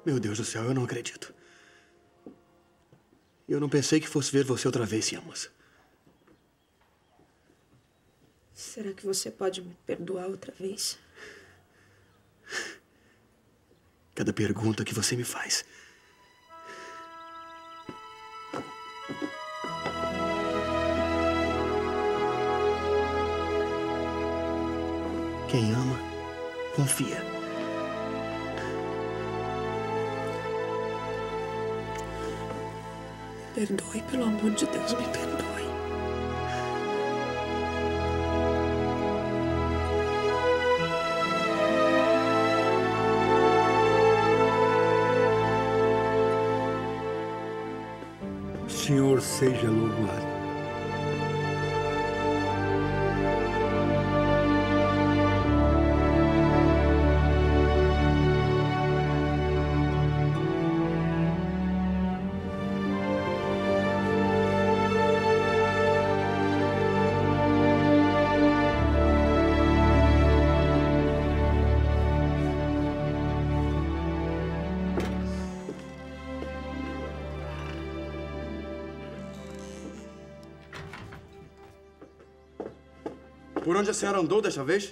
Meu Deus do céu, eu não acredito. Eu não pensei que fosse ver você outra vez, sim, moça. Será que você pode me perdoar outra vez? Cada pergunta que você me faz. Quem ama, confia. Perdoe, pelo amor de Deus, me perdoe. O Senhor seja louvado. Por onde a senhora andou desta vez?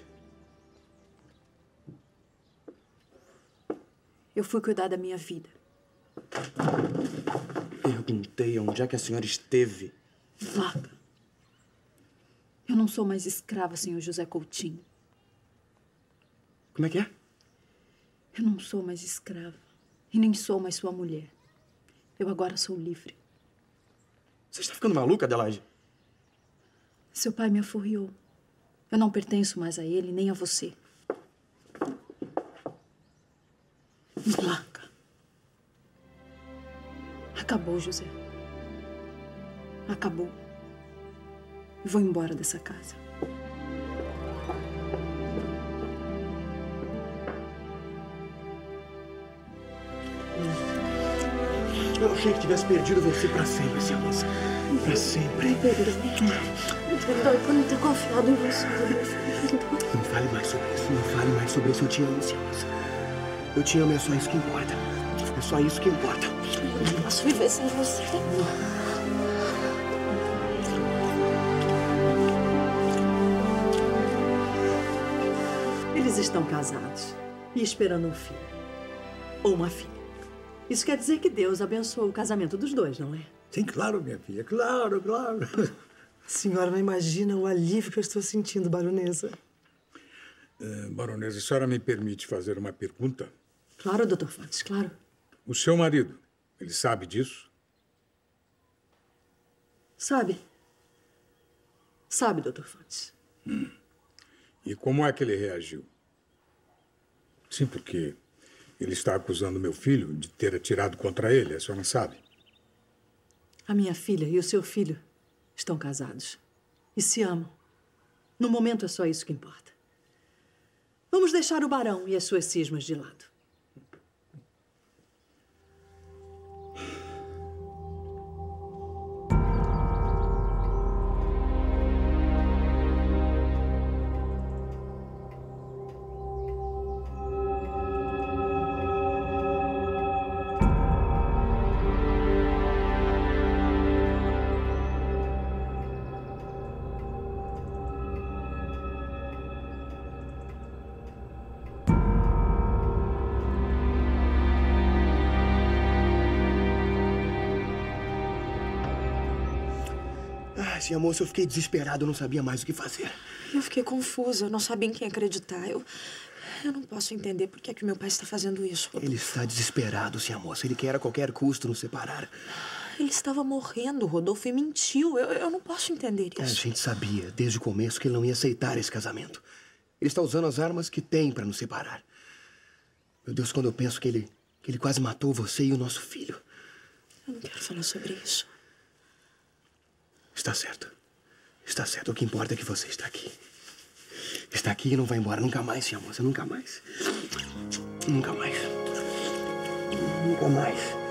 Eu fui cuidar da minha vida. Perguntei onde é que a senhora esteve. Vaga. Eu não sou mais escrava, senhor José Coutinho. Como é que é? Eu não sou mais escrava. E nem sou mais sua mulher. Eu agora sou livre. Você está ficando maluca, Adelaide? Seu pai me aforreou. Eu não pertenço mais a ele, nem a você. Me larga. Acabou, José. Acabou. Eu vou embora dessa casa. Eu achei que tivesse perdido você pra sempre, senhora moça. Pra sempre. Me perdoe por não ter confiado em você. Não fale mais sobre isso. Não fale mais sobre isso. Eu te amo, senhora moça. Eu te amo, é só isso que importa. É só isso que importa. Eu não posso viver sem você. Eles estão casados e esperando um filho. Ou uma filha. Isso quer dizer que Deus abençoou o casamento dos dois, não é? Sim, claro, minha filha. Claro, claro. A senhora não imagina o alívio que eu estou sentindo, baronesa. Baronesa, a senhora me permite fazer uma pergunta? Claro, doutor Fontes, claro. O seu marido, ele sabe disso? Sabe. Sabe, doutor Fontes. E como é que ele reagiu? Sim, porque ele está acusando meu filho de ter atirado contra ele, a senhora sabe? A minha filha e o seu filho estão casados e se amam. No momento é só isso que importa. Vamos deixar o barão e as suas cismas de lado. Senhora moça, eu fiquei desesperado, eu não sabia mais o que fazer. Eu fiquei confusa, eu não sabia em quem acreditar. Eu não posso entender por que é que meu pai está fazendo isso, Rodolfo. Ele está desesperado, senhora moça. Ele quer a qualquer custo nos separar. Ele estava morrendo, Rodolfo, e mentiu. Eu não posso entender isso. A gente sabia, desde o começo, que ele não ia aceitar esse casamento. Ele está usando as armas que tem para nos separar. Meu Deus, quando eu penso que ele quase matou você e o nosso filho. Eu não quero falar sobre isso. Está certo. Está certo. O que importa é que você está aqui. Está aqui e não vai embora nunca mais, senhora moça. Nunca mais. Nunca mais. Nunca mais.